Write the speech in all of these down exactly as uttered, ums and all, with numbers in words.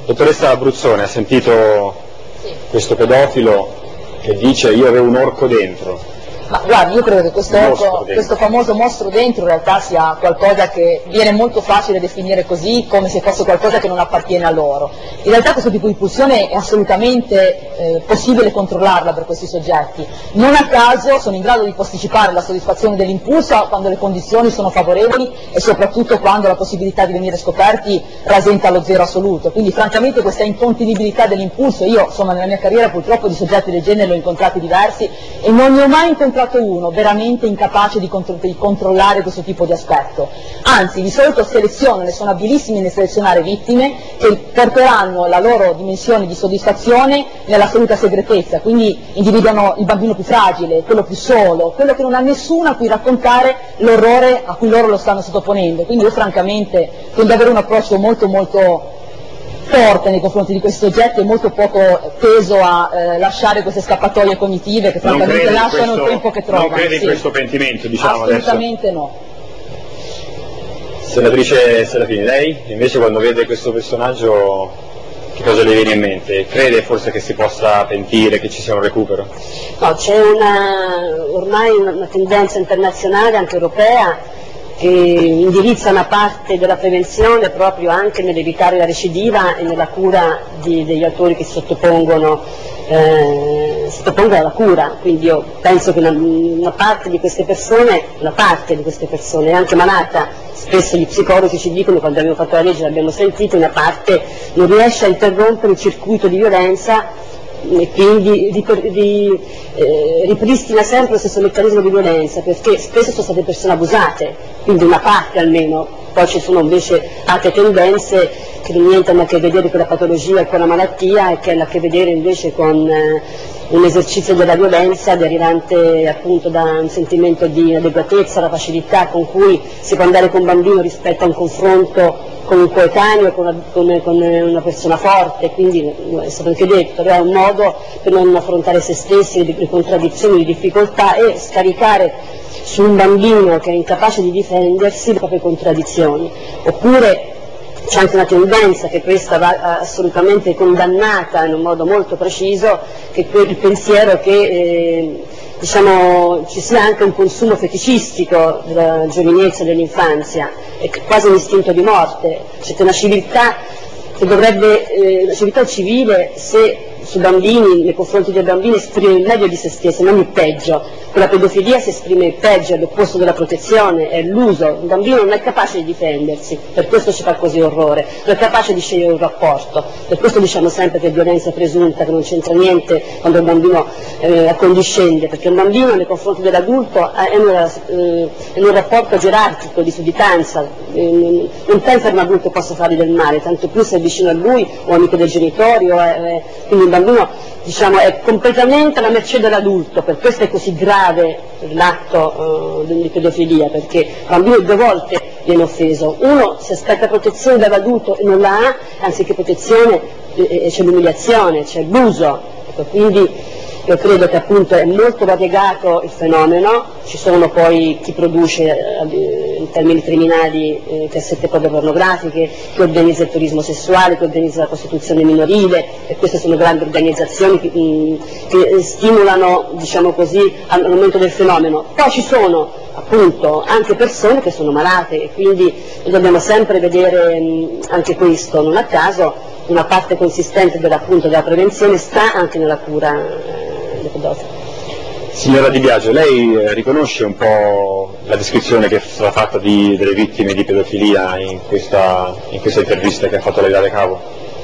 Dottoressa Abruzzone, ha sentito sì. questo pedofilo che dice io avevo un orco dentro? Ma guardi, io credo che questo, orco, questo famoso mostro dentro in realtà sia qualcosa che viene molto facile definire così, come se fosse qualcosa che non appartiene a loro. In realtà questo tipo di pulsione è assolutamente eh, possibile controllarla per questi soggetti. Non a caso sono in grado di posticipare la soddisfazione dell'impulso quando le condizioni sono favorevoli e soprattutto quando la possibilità di venire scoperti rasenta lo zero assoluto. Quindi francamente questa incontenibilità dell'impulso, io insomma nella mia carriera purtroppo di soggetti del genere l'ho incontrati diversi e non ne ho mai incontrato uno veramente incapace di, contro di controllare questo tipo di aspetto. Anzi, di solito selezionano e sono abilissimi nel selezionare vittime che porteranno la loro dimensione di soddisfazione nell'assoluta segretezza, quindi individuano il bambino più fragile, quello più solo, quello che non ha nessuno a cui raccontare l'orrore a cui loro lo stanno sottoponendo. Quindi io francamente tendo ad avere un approccio molto molto forte nei confronti di questi soggetti e molto poco teso a eh, lasciare queste scappatoie cognitive che francamente lasciano questo, il tempo che trovano. Non crede sì. in questo pentimento, diciamo Assolutamente adesso. no. Senatrice Serafini, lei invece quando vede questo personaggio che cosa le viene in mente? Crede forse che si possa pentire, che ci sia un recupero? No, c'è una, ormai una, una tendenza internazionale, anche europea, che indirizza una parte della prevenzione proprio anche nell'evitare la recidiva e nella cura di, degli autori che si sottopongono, eh, sottopongono alla cura. Quindi io penso che una, una parte di queste persone, una parte di queste persone è anche malata. Spesso gli psicologi ci dicono, quando abbiamo fatto la legge l'abbiamo sentito, una parte non riesce a interrompere il circuito di violenza e quindi di, eh, ripristina sempre lo stesso meccanismo di violenza, perché spesso sono state persone abusate, quindi una parte almeno. Poi ci sono invece altre tendenze che non hanno a che vedere con la patologia e con la malattia e che hanno a che vedere invece con eh, un esercizio della violenza derivante appunto da un sentimento di inadeguatezza, la facilità con cui si può andare con un bambino rispetto a un confronto con un coetaneo, con una, con, con una persona forte, quindi è stato anche detto, è un modo per non affrontare se stessi, le, le contraddizioni, le difficoltà e scaricare su un bambino che è incapace di difendersi le proprie contraddizioni. Oppure c'è anche una tendenza, che questa va assolutamente condannata in un modo molto preciso, che è il pensiero che eh, diciamo, ci sia anche un consumo feticistico della giovinezza e dell'infanzia, è quasi un istinto di morte. C'è una civiltà che dovrebbe, eh, una civiltà civile, se sui bambini, nei confronti dei bambini, esprime il meglio di se stesso, non il peggio. Con la pedofilia si esprime il peggio, è l'opposto della protezione, è l'uso. Un bambino non è capace di difendersi, per questo ci fa così orrore, non è capace di scegliere un rapporto. Per questo diciamo sempre che è violenza presunta, che non c'entra niente quando il bambino eh, accondiscende, perché un bambino nei confronti dell'adulto è in, una, eh, in un rapporto gerarchico di sudditanza, eh, non pensa che un adulto possa fargli del male, tanto più se è vicino a lui o amico dei genitori, o è, è, quindi il bambino diciamo, è completamente alla mercé dell'adulto. Per questo è così grave l'atto uh, di pedofilia, perché il bambino due volte viene offeso. Uno si aspetta protezione dall'adulto e non la ha, anziché protezione eh, c'è l'umiliazione, c'è l'abuso. Ecco, quindi io credo che appunto è molto variegato il fenomeno, ci sono poi chi produce eh, in termini criminali eh, cassette pornografiche, chi organizza il turismo sessuale, chi organizza la prostituzione minorile, e queste sono grandi organizzazioni che, mh, che stimolano, diciamo così, all'aumento del fenomeno. Poi ci sono appunto anche persone che sono malate e quindi dobbiamo sempre vedere mh, anche questo. Non a caso una parte consistente della, appunto, della prevenzione sta anche nella cura eh, dei pedofili. Signora Di Biagio, lei eh, riconosce un po' la descrizione che è stata fatta di, delle vittime di pedofilia in questa, in questa intervista che ha fatto lei da Cavo?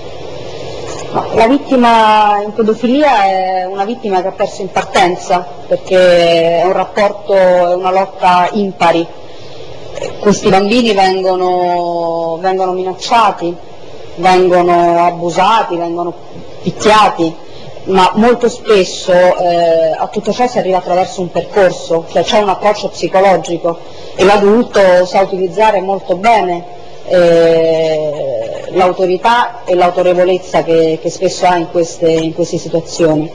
La vittima in pedofilia è una vittima che ha perso in partenza, perché è un rapporto, è una lotta impari. Questi bambini vengono, vengono minacciati, vengono abusati, vengono picchiati, ma molto spesso eh, a tutto ciò si arriva attraverso un percorso, cioè c'è un approccio psicologico e l'adulto sa utilizzare molto bene eh, l'autorità e l'autorevolezza che, che spesso ha in queste, in queste situazioni.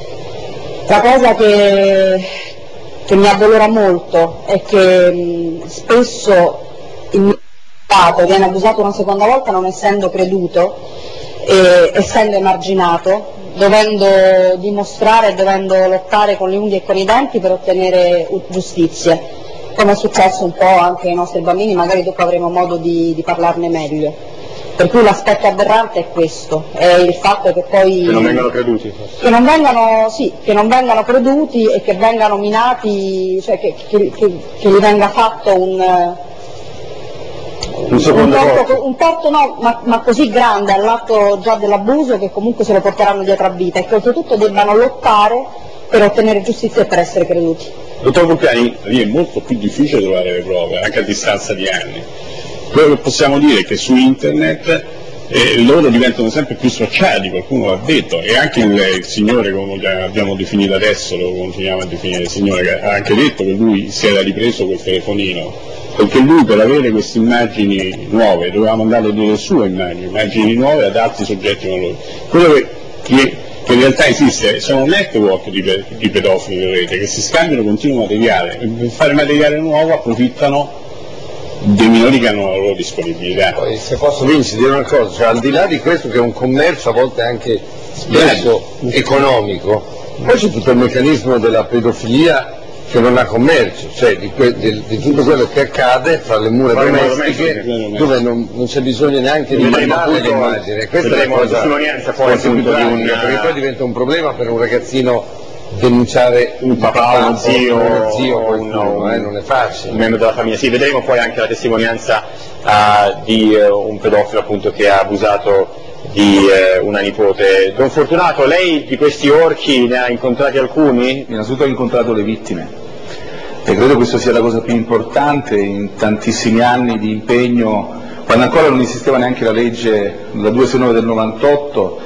La cosa che, che mi addolora molto è che mh, spesso il mio stato viene abusato una seconda volta non essendo creduto, e, essendo emarginato, dovendo dimostrare e dovendo lottare con le unghie e con i denti per ottenere giustizia, come è successo un po' anche ai nostri bambini, magari dopo avremo modo di, di parlarne meglio. Per cui l'aspetto aberrante è questo, è il fatto che poi... Che non vengano creduti. Che non vengano, sì, che non vengano creduti e che vengano minati, cioè che, che, che, che gli venga fatto un... Un, un, torto, un torto no, ma, ma così grande all'atto già dell'abuso che comunque se lo porteranno dietro a vita e che oltretutto debbano lottare per ottenere giustizia e per essere creduti. Dottor Vulpiani, lì è molto più difficile trovare le prove, anche a distanza di anni. Quello che possiamo dire è che su internet eh, loro diventano sempre più sociali, qualcuno l'ha detto, e anche il, il signore, come abbiamo definito adesso, lo continuiamo a definire il signore, che ha anche detto che lui si era ripreso quel telefonino, perché lui per avere queste immagini nuove doveva mandare delle sue immagini, immagini nuove ad altri soggetti come lui. Quello che, che, che in realtà esiste sono network di, di pedofili in rete che si scambiano continuo materiale e per fare materiale nuovo approfittano dei minori che hanno la loro disponibilità. Poi, se posso Vinci dire una cosa, cioè, al di là di questo che è un commercio a volte anche spesso economico, poi c'è tutto il meccanismo della pedofilia che non ha commercio, cioè di, que di, di tutto quello che accade fra le mura domestiche dove non, non c'è bisogno neanche di mandare l'immagine. Questa è la cosa forse più tragica, perché poi diventa un problema per un ragazzino denunciare un papà, uno zio, uno zio o un, qualcuno, eh, non è facile. Un membro della famiglia. Sì, vedremo poi anche la testimonianza uh, di uh, un pedofilo appunto che ha abusato di uh, una nipote. Don Fortunato, lei di questi orchi ne ha incontrati alcuni? Innanzitutto ho incontrato le vittime e credo questo sia la cosa più importante in tantissimi anni di impegno, quando ancora non esisteva neanche la legge, la duecentosessantanove del novantotto.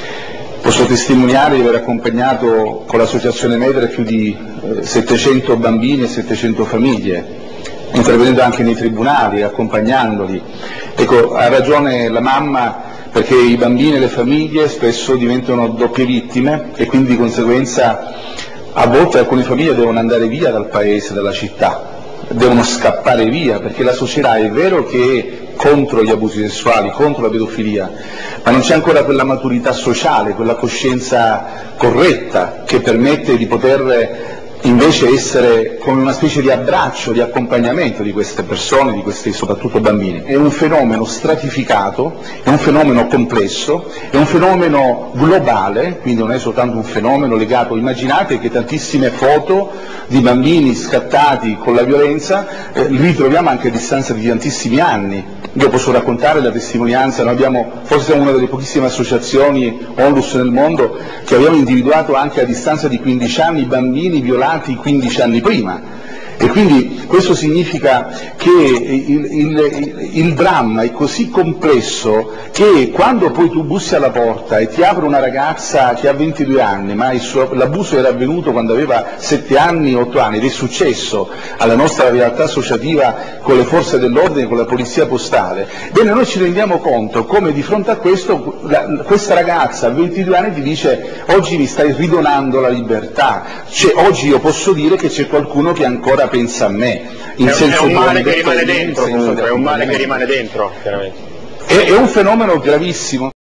Posso testimoniare di aver accompagnato con l'associazione Medre più di eh, settecento bambini e settecento famiglie, intervenendo anche nei tribunali, accompagnandoli. Ecco, ha ragione la mamma, perché i bambini e le famiglie spesso diventano doppie vittime e quindi di conseguenza a volte alcune famiglie devono andare via dal paese, dalla città, devono scappare via, perché la società è vero che è contro gli abusi sessuali, contro la pedofilia, ma non c'è ancora quella maturità sociale, quella coscienza corretta che permette di poter invece essere come una specie di abbraccio, di accompagnamento di queste persone, di questi soprattutto bambini. È un fenomeno stratificato, è un fenomeno complesso, è un fenomeno globale, quindi non è soltanto un fenomeno legato. Immaginate che tantissime foto di bambini scattati con la violenza eh, li ritroviamo anche a distanza di tantissimi anni. Io posso raccontare la testimonianza, noi abbiamo, forse siamo una delle pochissime associazioni Onlus nel mondo che abbiamo individuato anche a distanza di quindici anni bambini violati quindici anni prima. E quindi questo significa che il, il, il dramma è così complesso che quando poi tu bussi alla porta e ti apre una ragazza che ha ventidue anni, ma l'abuso era avvenuto quando aveva sette anni, otto anni, ed è successo alla nostra realtà associativa con le forze dell'ordine, con la polizia postale, bene, noi ci rendiamo conto come di fronte a questo la, questa ragazza a ventidue anni ti dice: oggi mi stai ridonando la libertà, cioè, oggi io posso dire che c'è qualcuno che ancora pensa a me, in è, senso è un male di che rimane dentro, comunque, è un male che rimane dentro, chiaramente. È, è un fenomeno gravissimo.